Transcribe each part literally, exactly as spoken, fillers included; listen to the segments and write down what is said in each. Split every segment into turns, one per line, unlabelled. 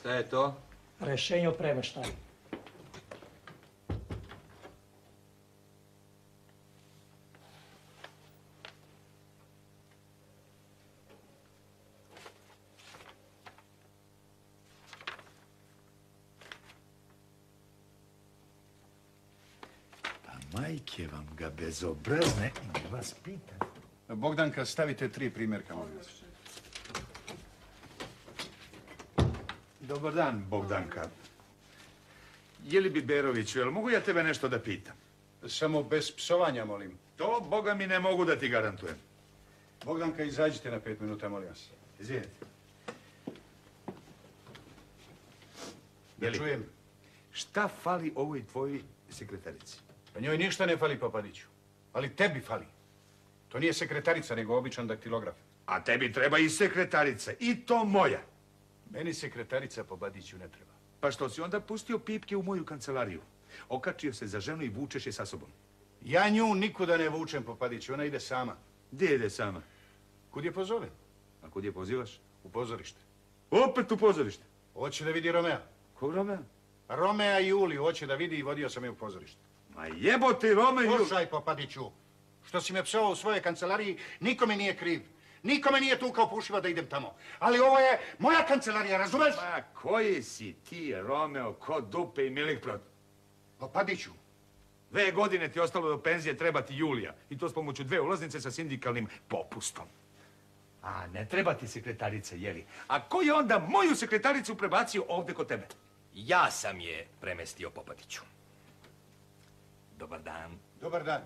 Šta je to?
Rešenje o premeštaju.
Majke vam ga bezobrazne i vas pitam.
Bogdanka, stavite tri primjerka, molim vas.
Dobar dan, Bogdanka. Jeli Biberoviću, jel mogu ja tebe nešto da pitam?
Samo bez psovanja, molim.
To, Boga mi, ne mogu da ti garantujem.
Bogdanka, izađite na pet minuta, molim vas.
Izvinite.
Da čujem.
Šta fali ovoj tvojoj sekretarici?
Pa njoj ništa ne fali, Papadiću. Ali tebi fali. To nije sekretarica, nego običan daktilograf.
A tebi treba i sekretarica, i to moja.
Meni sekretarica, Papadiću, ne treba.
Pa što si onda pustio pipke u moju kancelariju? Okačio se za ženu i vučeš je sa sobom.
Ja nju nikuda ne vučem, Papadiću, ona ide sama.
Gdje ide sama?
Kud je pozove?
A kud je pozivaš?
U pozorište.
Opet u pozorište?
Hoće da vidi Romea.
Kog Romea?
Romea i Juliju hoće da vidi i vodio sam je u pozorište.
Ma jebote, Rome i Juliju.
Slušaj, Papadiću, što si me psovao u svojoj kancelariji, nikome nije kriv. Nikome nije tukao pušiva da idem tamo. Ali ovo je moja kancelarija, razumeš?
Ma koji si ti, Romeo, ko dupe i milikprot?
Papadiću.
Dve godine ti ostalo do penzije, treba ti Julija. I to s pomoću dve ulaznice sa sindikalnim popustom. A ne treba ti sekretarica, jeli? A ko je onda moju sekretaricu prebacio ovde kod tebe?
Ja sam je premestio, Popadiću. Dobar dan.
Dobar dan.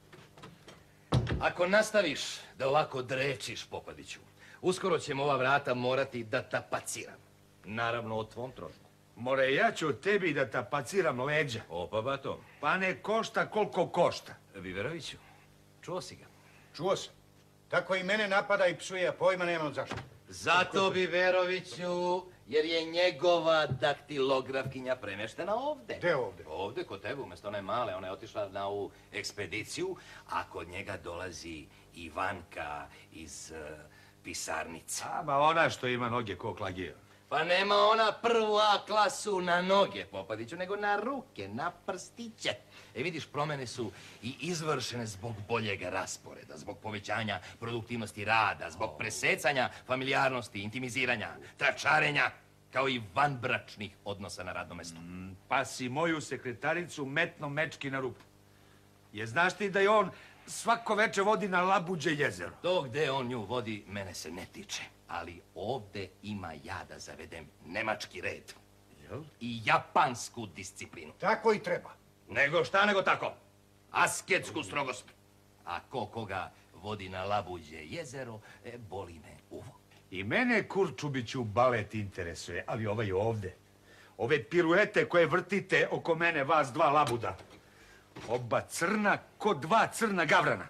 Ako nastaviš da ovako drečiš, Popadiću, uskoro ćemo ova vrata morati da tapaciram. Naravno, o tvom trošku.
More, ja ću tebi da tapaciram leđa.
Opa, bato.
Pa ne košta koliko košta.
Biberoviću, čuo si ga?
Čuo sam. Tako i mene napada i psuje, a pojma nemam zašto.
Zato, Biberoviću, jer je njegova daktilografkinja premeštena ovde.
Gde ovde?
Ovde, kod tebe, umjesto one male. Ona je otišla na ovu ekspediciju, a kod njega dolazi Ivanka iz uh, pisarnice.
A, ba ona što ima noge ko klagija.
Pa nema ona prvu A klasu na noge, Popadiću, nego na ruke, na prstiće. E vidiš, promene su i izvršene zbog boljeg rasporeda, zbog povećanja produktivnosti rada, zbog presecanja familijarnosti, intimiziranja, tračarenja, kao i vanbračnih odnosa na radnom mestu.
Mm, pa si moju sekretaricu metno mečki na rupu. Je znaš ti da je on svako veče vodi na Labuđe jezero?
To gde on nju vodi, mene se ne tiče. Ali ovde ima ja da zavedem nemački red.
Jel?
I japansku disciplinu.
Tako i treba.
Nego šta nego tako? Asketsku strogost. A ko koga vodi na Labuđe jezero, e, boli me uvo.
I mene, Kurčubiću, balet interesuje, ali ovaj ovde. Ove piruete koje vrtite oko mene, vas dva labuda. Oba crna ko dva crna gavrana.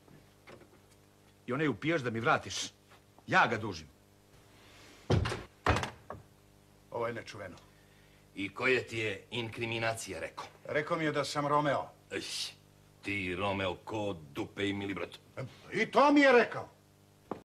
I one upijaš da mi vratiš. Ja ga dužim.
Ovo je nečuveno.
I koje ti je inkriminacija rekao?
Rekao mi je da sam Romeo.
Ej, ti, Romeo, ko dupe i milibrot.
I to mi je rekao.